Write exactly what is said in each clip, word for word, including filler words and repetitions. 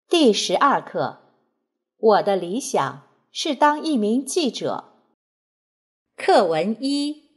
第十二课，我的理想是当一名记者。课文一。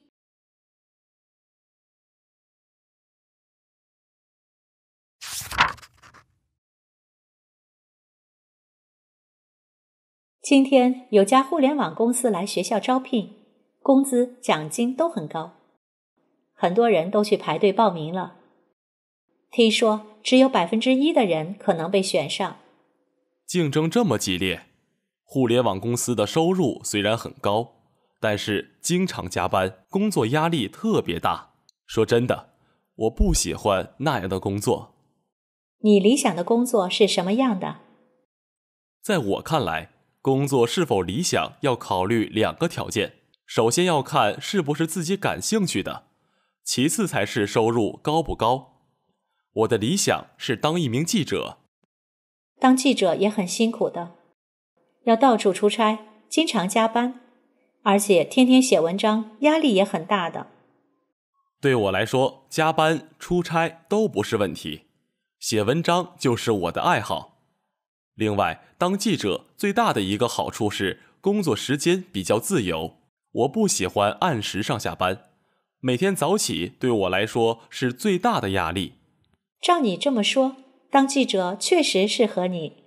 今天有家互联网公司来学校招聘，工资、奖金都很高，很多人都去排队报名了。听说只有百分之一的人可能被选上。 竞争这么激烈，互联网公司的收入虽然很高，但是经常加班，工作压力特别大。说真的，我不喜欢那样的工作。 你理想的工作是什么样的？ 在我看来，工作是否理想要考虑两个条件，首先要看是不是自己感兴趣的，其次才是收入高不高。我的理想是当一名记者。 当记者也很辛苦的，要到处出差，经常加班，而且天天写文章，压力也很大的。 对我来说，加班、出差都不是问题，写文章就是我的爱好。另外，当记者最大的一个好处是工作时间比较自由，我不喜欢按时上下班，每天早起对我来说是最大的压力。 照你这么说，当记者确实适合你。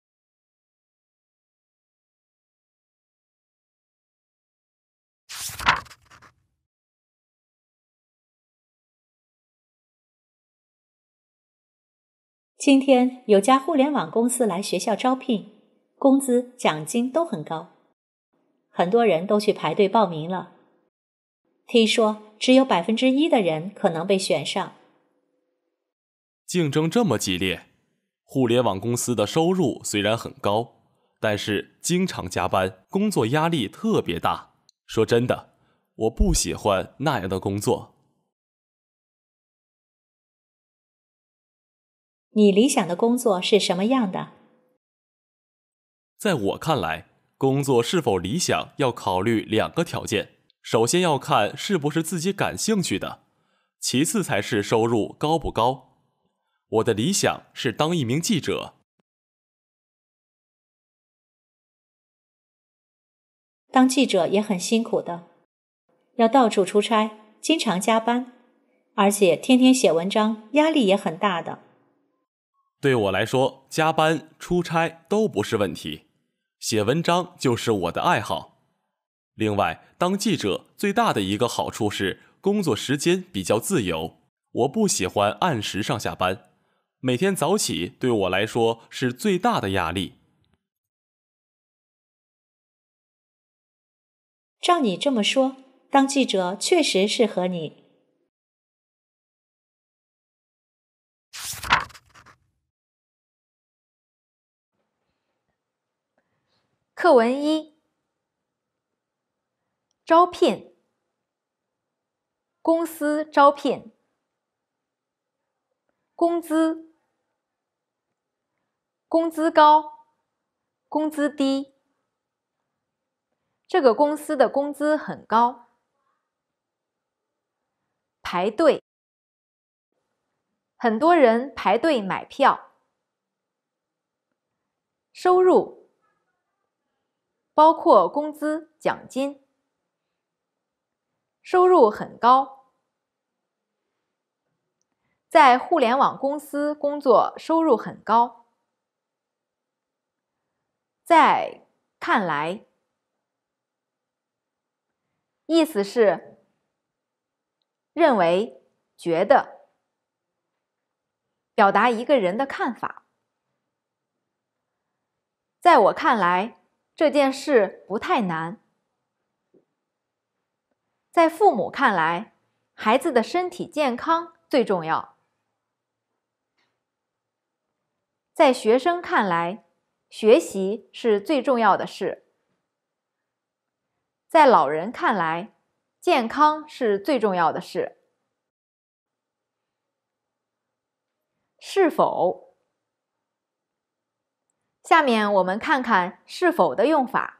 今天有家互联网公司来学校招聘，工资、奖金都很高，很多人都去排队报名了。听说只有百分之一的人可能被选上。 竞争这么激烈，互联网公司的收入虽然很高，但是经常加班，工作压力特别大。说真的，我不喜欢那样的工作。 你理想的工作是什么样的？ 在我看来，工作是否理想要考虑两个条件，首先要看是不是自己感兴趣的，其次才是收入高不高。我的理想是当一名记者。 当记者也很辛苦的，要到处出差，经常加班，而且天天写文章，压力也很大的。 对我来说，加班、出差都不是问题，写文章就是我的爱好。另外，当记者最大的一个好处是工作时间比较自由，我不喜欢按时上下班，每天早起对我来说是最大的压力。 照你这么说，当记者确实适合你。 课文一。招聘，公司招聘。工资，工资高，工资低。这个公司的工资很高。排队，很多人排队买票。收入，包括工资、奖金。收入很高。在互联网公司工作收入很高。在看来，意思是认为、觉得，表达一个人的看法。在我看来，这件事不太难。在父母看来，孩子的身体健康最重要。在学生看来，学习是最重要的事。在老人看来，健康是最重要的事。是否？下面我们看看是否的用法。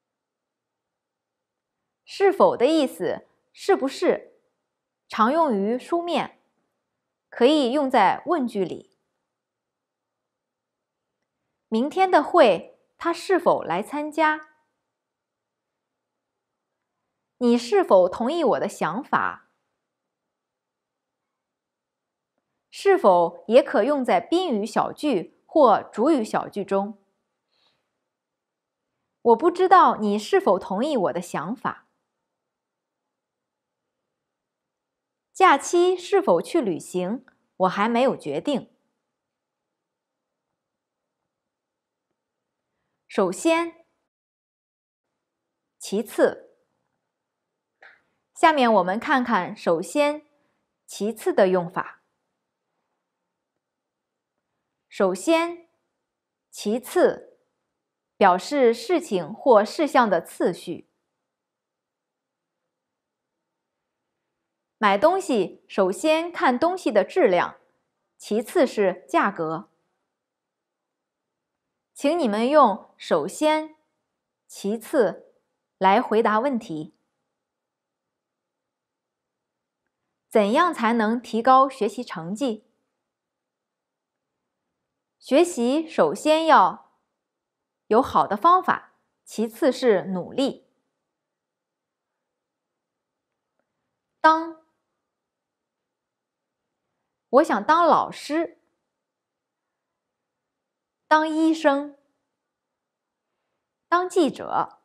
是否的意思，是不是，常用于书面，可以用在问句里。 明天的会，他是否来参加？你是否同意我的想法？是否也可用在宾语小句或主语小句中？我不知道你是否同意我的想法。假期是否去旅行，我还没有决定。首先，其次。下面我们看看首先、其次的用法。首先、其次表示事情或事项的次序。买东西首先看东西的质量，其次是价格。请你们用首先、其次来回答问题。怎样才能提高学习成绩？学习首先要有好的方法，其次是努力。当，我想当老师，当医生，当记者。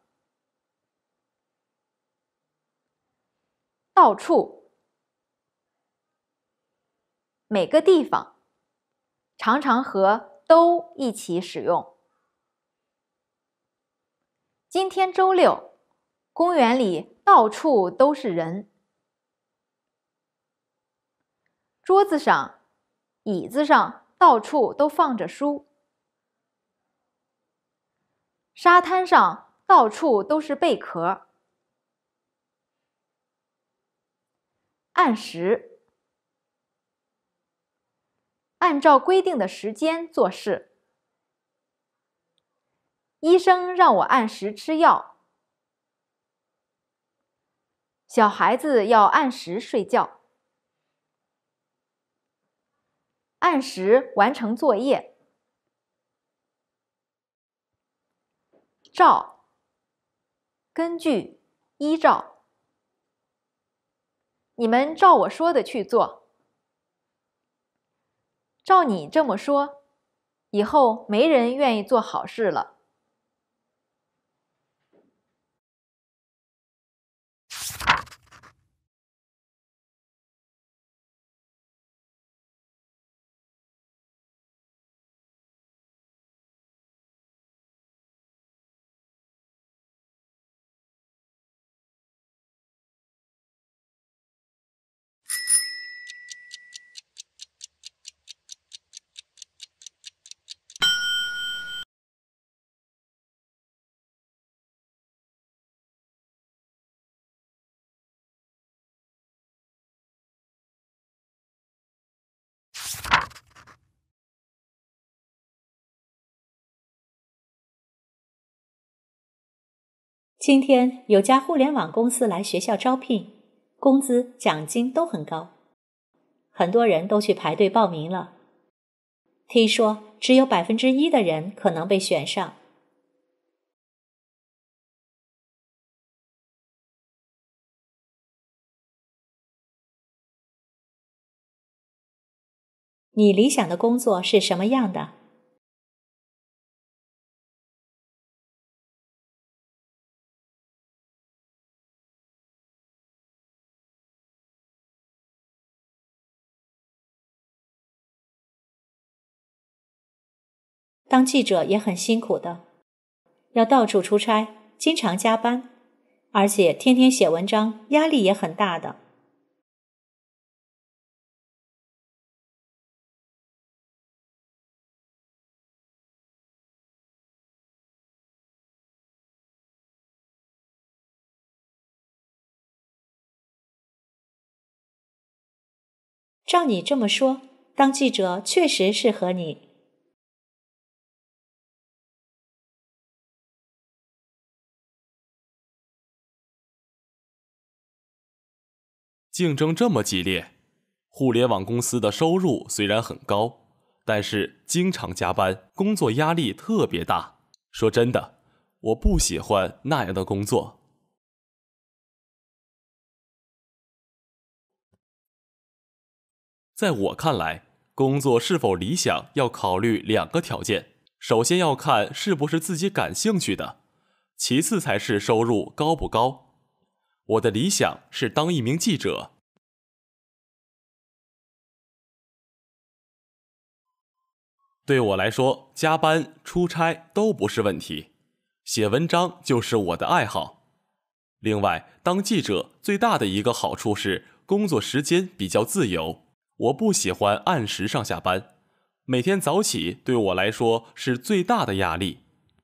到处，每个地方，常常和都一起使用。今天周六，公园里到处都是人。桌子上、椅子上到处都放着书。沙滩上到处都是贝壳。按时，按照规定的时间做事。医生让我按时吃药。小孩子要按时睡觉。按时完成作业。照，根据，依照。你们照我说的去做。照你这么说，以后没人愿意做好事了。 今天有家互联网公司来学校招聘，工资、奖金都很高，很多人都去排队报名了。T 说，只有百分之一的人可能被选上。你理想的工作是什么样的？当记者也很辛苦的，要到处出差，经常加班，而且天天写文章，压力也很大的。照你这么说，当记者确实适合你。 竞争这么激烈，互联网公司的收入虽然很高， 但是经常加班，工作压力特别大。说真的，我不喜欢那样的工作。在我看来，工作是否理想要考虑两个条件，首先要看是不是自己感兴趣的，其次才是收入高不高。我的理想是当一名记者。对我来说，加班、出差都不是问题，写文章就是我的爱好。另外，当记者最大的一个好处是工作时间比较自由，我不喜欢按时上下班，每天早起对我来说是最大的压力。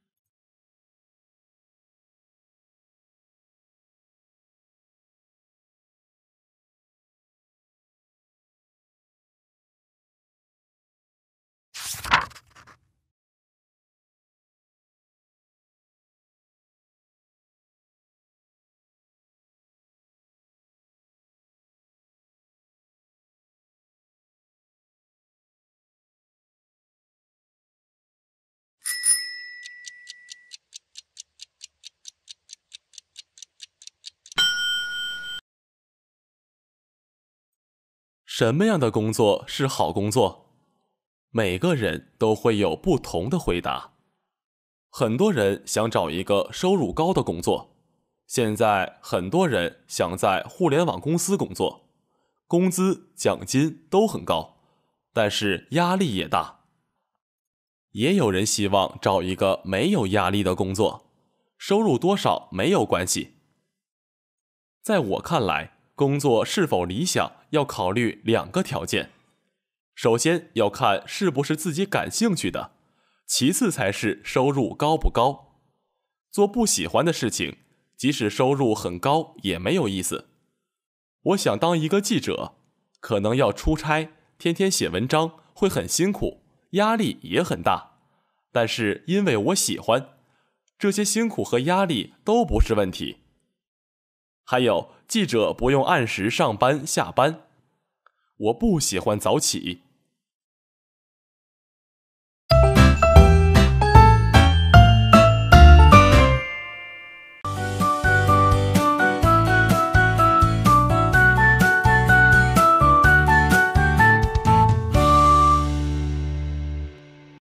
什么样的工作是好工作？每个人都会有不同的回答。很多人想找一个收入高的工作，现在很多人想在互联网公司工作，工资、奖金都很高，但是压力也大。也有人希望找一个没有压力的工作，收入多少没有关系。在我看来，工作是否理想要考虑两个条件，首先要看是不是自己感兴趣的，其次才是收入高不高。做不喜欢的事情，即使收入很高也没有意思。我想当一个记者，可能要出差，天天写文章，会很辛苦，压力也很大，但是因为我喜欢，这些辛苦和压力都不是问题。还有，记者不用按时上班下班，我不喜欢早起，